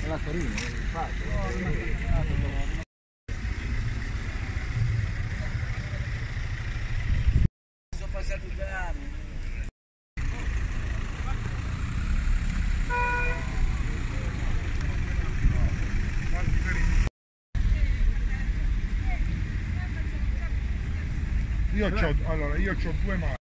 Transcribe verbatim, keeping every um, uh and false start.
la Torino, infatti. Sono passati due anni. Io c'ho, allora, io c'ho due mani.